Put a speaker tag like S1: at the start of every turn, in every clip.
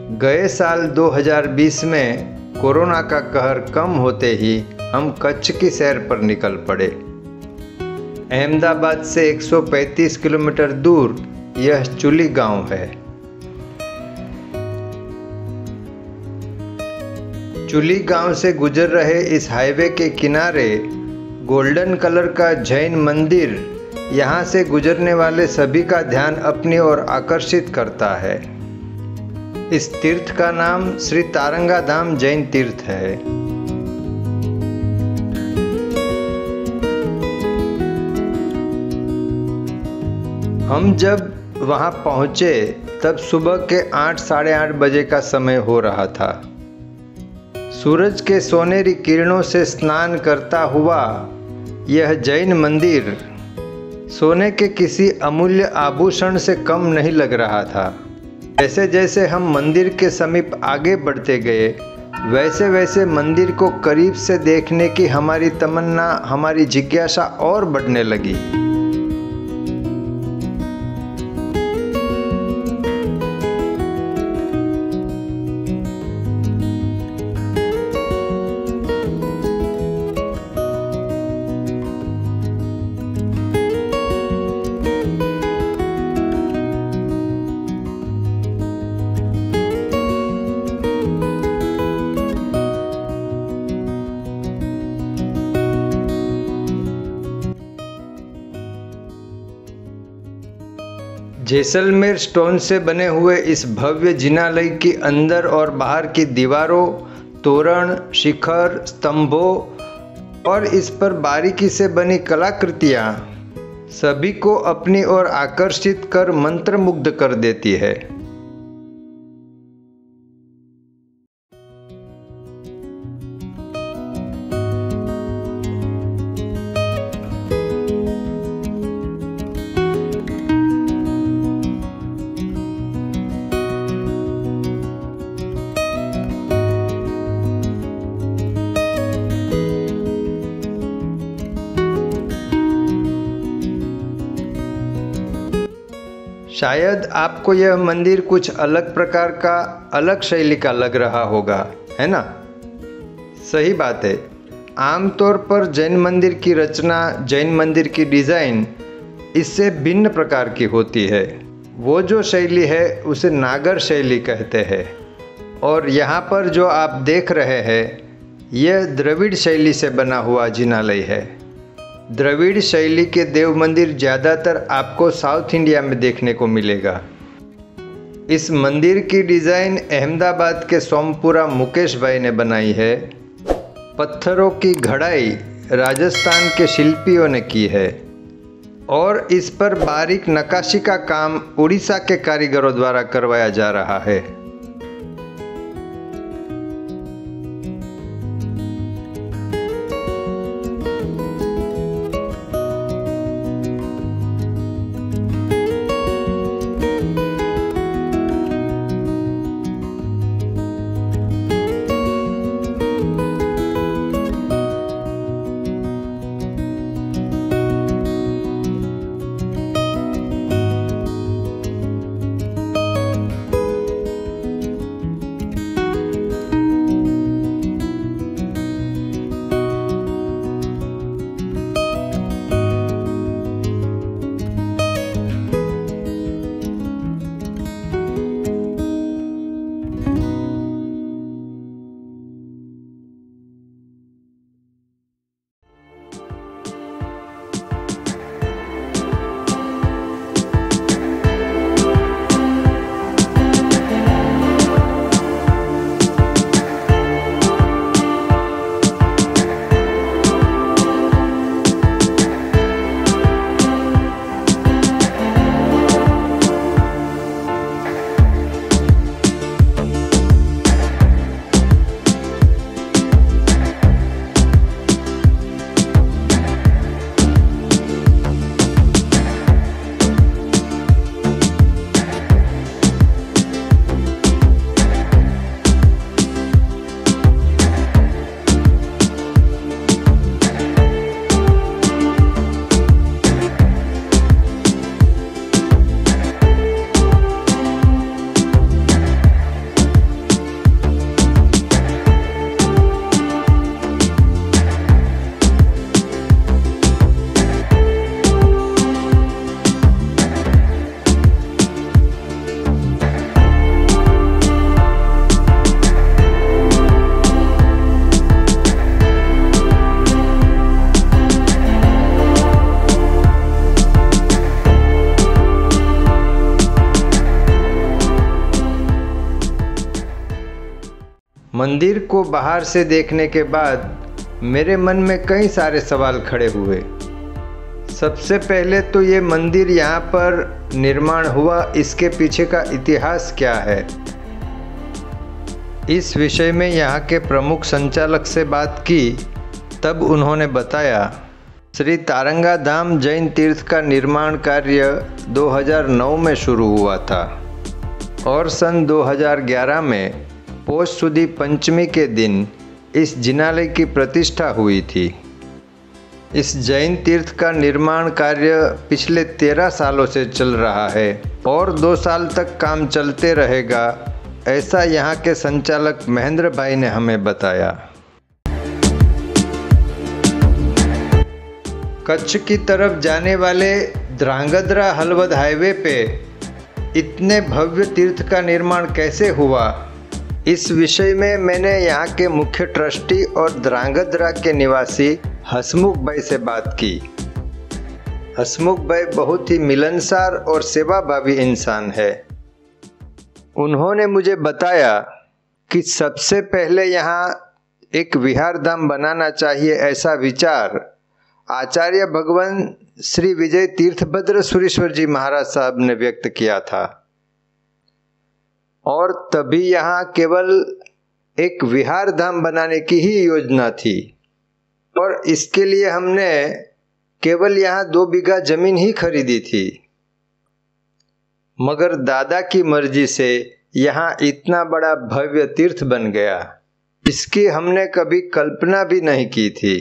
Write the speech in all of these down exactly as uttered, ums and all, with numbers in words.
S1: गए साल दो हज़ार बीस में कोरोना का कहर कम होते ही हम कच्छ की सैर पर निकल पड़े। अहमदाबाद से एक सौ पैंतीस किलोमीटर दूर यह चुली गांव है। चुली गांव से गुजर रहे इस हाईवे के किनारे गोल्डन कलर का जैन मंदिर यहाँ से गुजरने वाले सभी का ध्यान अपनी ओर आकर्षित करता है। इस तीर्थ का नाम श्री तारंगा धाम जैन तीर्थ है। हम जब वहाँ पहुँचे तब सुबह के आठ साढ़े आठ बजे का समय हो रहा था। सूरज के सोनेरी किरणों से स्नान करता हुआ यह जैन मंदिर सोने के किसी अमूल्य आभूषण से कम नहीं लग रहा था। जैसे जैसे हम मंदिर के समीप आगे बढ़ते गए वैसे वैसे मंदिर को करीब से देखने की हमारी तमन्ना, हमारी जिज्ञासा और बढ़ने लगी। जैसलमेर स्टोन से बने हुए इस भव्य जिनालय की अंदर और बाहर की दीवारों, तोरण, शिखर, स्तंभों और इस पर बारीकी से बनी कलाकृतियाँ सभी को अपनी ओर आकर्षित कर मंत्रमुग्ध कर देती है। शायद आपको यह मंदिर कुछ अलग प्रकार का, अलग शैली का लग रहा होगा, है ना? सही बात है। आमतौर पर जैन मंदिर की रचना, जैन मंदिर की डिज़ाइन इससे भिन्न प्रकार की होती है। वो जो शैली है उसे नागर शैली कहते हैं और यहाँ पर जो आप देख रहे हैं यह द्रविड़ शैली से बना हुआ जिनालय है। द्रविड़ शैली के देव मंदिर ज़्यादातर आपको साउथ इंडिया में देखने को मिलेगा। इस मंदिर की डिज़ाइन अहमदाबाद के सोमपुरा मुकेश भाई ने बनाई है। पत्थरों की घड़ाई राजस्थान के शिल्पियों ने की है और इस पर बारीक नक्काशी का काम उड़ीसा के कारीगरों द्वारा करवाया जा रहा है। मंदिर को बाहर से देखने के बाद मेरे मन में कई सारे सवाल खड़े हुए। सबसे पहले तो ये मंदिर यहाँ पर निर्माण हुआ, इसके पीछे का इतिहास क्या है। इस विषय में यहाँ के प्रमुख संचालक से बात की, तब उन्होंने बताया श्री तारंगा धाम जैन तीर्थ का निर्माण कार्य दो हज़ार नौ में शुरू हुआ था और सन दो हज़ार ग्यारह में पौष सुदी पंचमी के दिन इस जिनालय की प्रतिष्ठा हुई थी। इस जैन तीर्थ का निर्माण कार्य पिछले तेरह सालों से चल रहा है और दो साल तक काम चलते रहेगा, ऐसा यहाँ के संचालक महेंद्र भाई ने हमें बताया। कच्छ की तरफ जाने वाले ध्रांगध्रा हलवद हाईवे पे इतने भव्य तीर्थ का निर्माण कैसे हुआ, इस विषय में मैंने यहाँ के मुख्य ट्रस्टी और ध्रांगध्रा के निवासी हसमुख भाई से बात की। हसमुख भाई बहुत ही मिलनसार और सेवाभावी इंसान है। उन्होंने मुझे बताया कि सबसे पहले यहाँ एक विहार धाम बनाना चाहिए, ऐसा विचार आचार्य भगवान श्री विजय तीर्थभद्र सुरेश्वर जी महाराज साहब ने व्यक्त किया था और तभी यहाँ केवल एक विहार धाम बनाने की ही योजना थी और इसके लिए हमने केवल यहाँ दो बीघा जमीन ही खरीदी थी। मगर दादा की मर्जी से यहाँ इतना बड़ा भव्य तीर्थ बन गया, इसकी हमने कभी कल्पना भी नहीं की थी।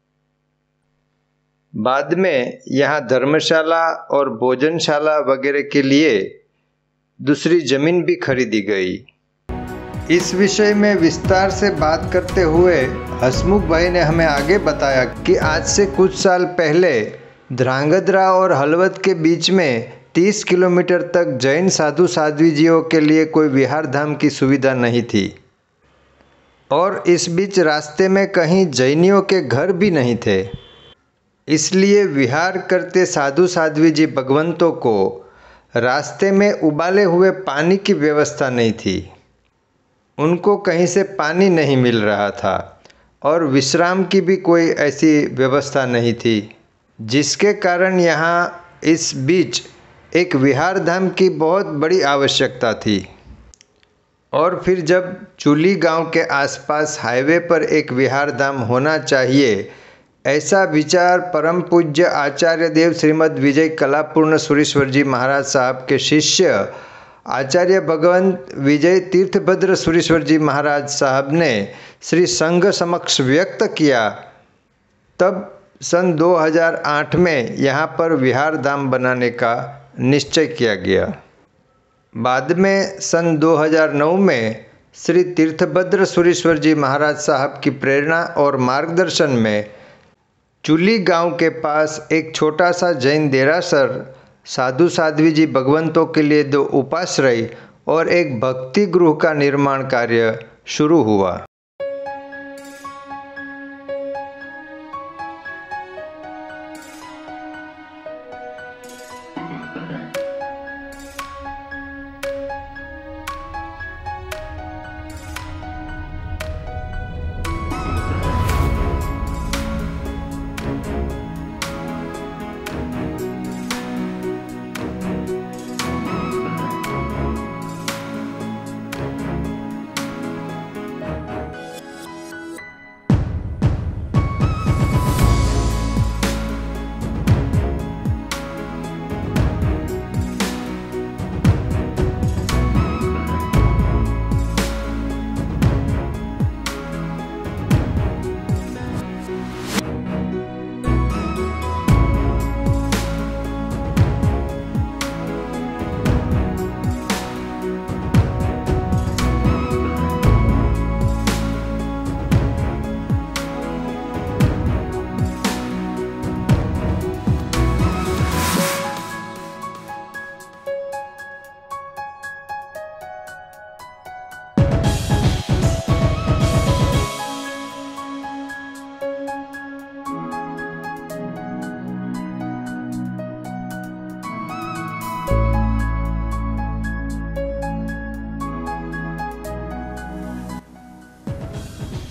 S1: बाद में यहाँ धर्मशाला और भोजनशाला वगैरह के लिए दूसरी जमीन भी खरीदी गई। इस विषय में विस्तार से बात करते हुए हसमुख भाई ने हमें आगे बताया कि आज से कुछ साल पहले ध्रांगध्रा और हलवद के बीच में तीस किलोमीटर तक जैन साधु साध्वीजियों के लिए कोई विहार धाम की सुविधा नहीं थी और इस बीच रास्ते में कहीं जैनियों के घर भी नहीं थे। इसलिए विहार करते साधु साध्वी जी भगवंतों को रास्ते में उबाले हुए पानी की व्यवस्था नहीं थी, उनको कहीं से पानी नहीं मिल रहा था और विश्राम की भी कोई ऐसी व्यवस्था नहीं थी, जिसके कारण यहाँ इस बीच एक विहार धाम की बहुत बड़ी आवश्यकता थी। और फिर जब चुली गांव के आसपास हाईवे पर एक विहार धाम होना चाहिए, ऐसा विचार परम पूज्य आचार्य देव श्रीमद विजय कलापूर्ण सुरेश्वर जी महाराज साहब के शिष्य आचार्य भगवंत विजय तीर्थभद्र सुरेश्वर जी महाराज साहब ने श्री संघ समक्ष व्यक्त किया। तब सन दो हज़ार आठ में यहाँ पर विहार धाम बनाने का निश्चय किया गया। बाद में सन दो हज़ार नौ में श्री तीर्थभद्र सुरेश्वर जी महाराज साहब की प्रेरणा और मार्गदर्शन में चुली गांव के पास एक छोटा सा जैन देरासर, साधु साध्वी जी भगवंतों के लिए दो उपाश्रय और एक भक्ति गृह का निर्माण कार्य शुरू हुआ।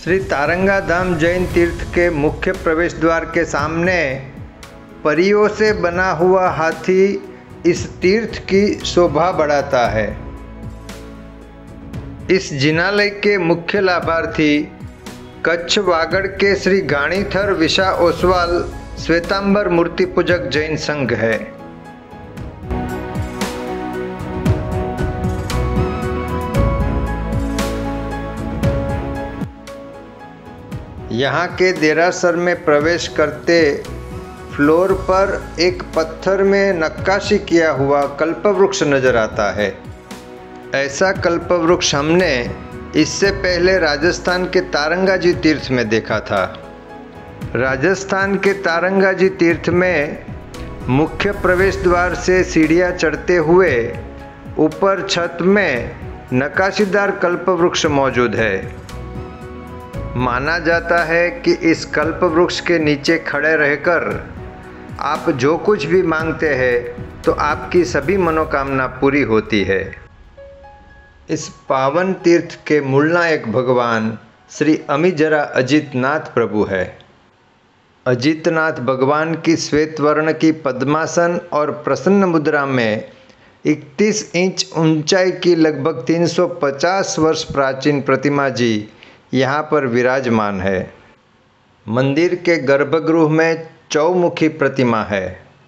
S1: श्री तारंगा धाम जैन तीर्थ के मुख्य प्रवेश द्वार के सामने परियों से बना हुआ हाथी इस तीर्थ की शोभा बढ़ाता है। इस जिनालय के मुख्य लाभार्थी कच्छ वागड़ के श्री गाणीथर विशा ओसवाल श्वेतांबर मूर्ति पूजक जैन संघ है। यहाँ के देरासर में प्रवेश करते फ्लोर पर एक पत्थर में नक्काशी किया हुआ कल्पवृक्ष नजर आता है। ऐसा कल्पवृक्ष हमने इससे पहले राजस्थान के तारंगाजी तीर्थ में देखा था। राजस्थान के तारंगाजी तीर्थ में मुख्य प्रवेश द्वार से सीढ़ियाँ चढ़ते हुए ऊपर छत में नक्काशीदार कल्पवृक्ष मौजूद है। माना जाता है कि इस कल्पवृक्ष के नीचे खड़े रहकर आप जो कुछ भी मांगते हैं तो आपकी सभी मनोकामना पूरी होती है। इस पावन तीर्थ के मूलनायक भगवान श्री अमीजरा अजितनाथ प्रभु है। अजितनाथ भगवान की श्वेत वर्ण की पद्मासन और प्रसन्न मुद्रा में इकतीस इंच ऊंचाई की लगभग तीन सौ पचास वर्ष प्राचीन प्रतिमा जी यहाँ पर विराजमान है। मंदिर के गर्भगृह में चौमुखी प्रतिमा है।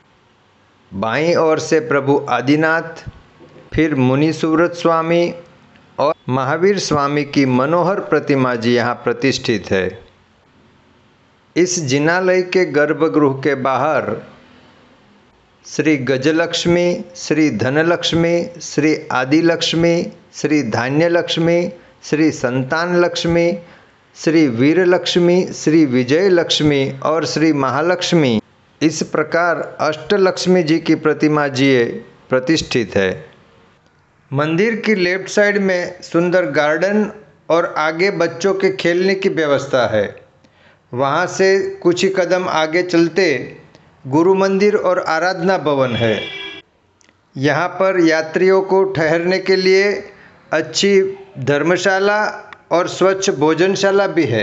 S1: बाईं ओर से प्रभु आदिनाथ, फिर मुनि सुव्रत स्वामी और महावीर स्वामी की मनोहर प्रतिमा जी यहाँ प्रतिष्ठित है। इस जिनालय के गर्भगृह के बाहर श्री गजलक्ष्मी, श्री धनलक्ष्मी, श्री आदिलक्ष्मी, श्री धान्यलक्ष्मी, श्री संतान लक्ष्मी, श्री वीर लक्ष्मी, श्री विजय लक्ष्मी और श्री महालक्ष्मी इस प्रकार अष्टलक्ष्मी जी की प्रतिमा जी प्रतिष्ठित है। मंदिर की लेफ्ट साइड में सुंदर गार्डन और आगे बच्चों के खेलने की व्यवस्था है। वहाँ से कुछ ही कदम आगे चलते गुरु मंदिर और आराधना भवन है। यहाँ पर यात्रियों को ठहरने के लिए अच्छी धर्मशाला और स्वच्छ भोजनशाला भी है।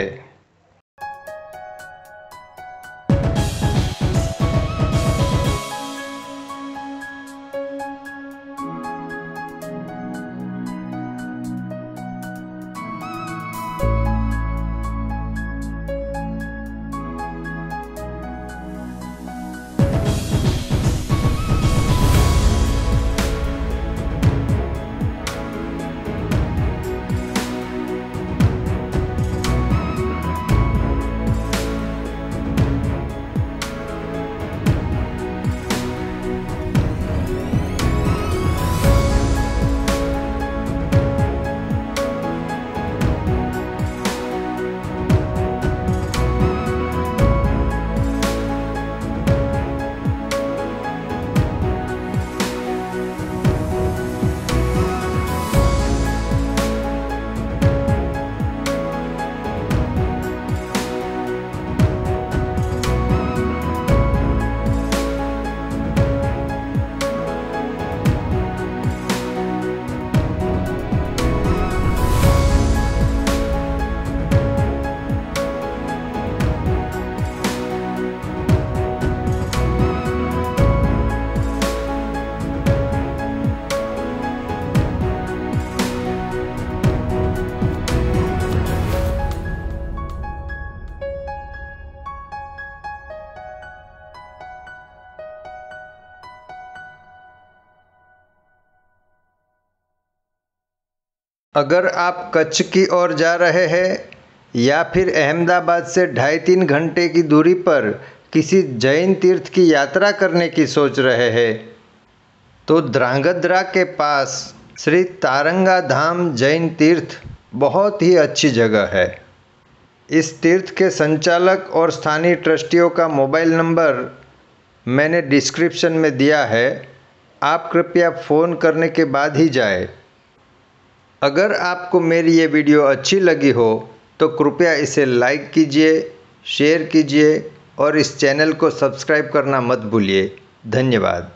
S1: अगर आप कच्छ की ओर जा रहे हैं या फिर अहमदाबाद से ढाई तीन घंटे की दूरी पर किसी जैन तीर्थ की यात्रा करने की सोच रहे हैं तो ध्रांगध्रा के पास श्री तारंगा धाम जैन तीर्थ बहुत ही अच्छी जगह है। इस तीर्थ के संचालक और स्थानीय ट्रस्टियों का मोबाइल नंबर मैंने डिस्क्रिप्शन में दिया है। आप कृपया फ़ोन करने के बाद ही जाएं। अगर आपको मेरी ये वीडियो अच्छी लगी हो तो कृपया इसे लाइक कीजिए, शेयर कीजिए और इस चैनल को सब्सक्राइब करना मत भूलिए। धन्यवाद।